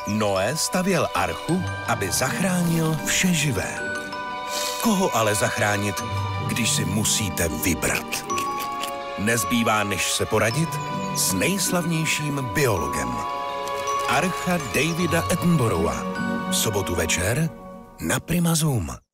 Noé stavěl archu, aby zachránil vše živé. Koho ale zachránit, když si musíte vybrat? Nezbývá, než se poradit s nejslavnějším biologem. Archa Davida Attenborougha. V sobotu večer na Prima Zoom.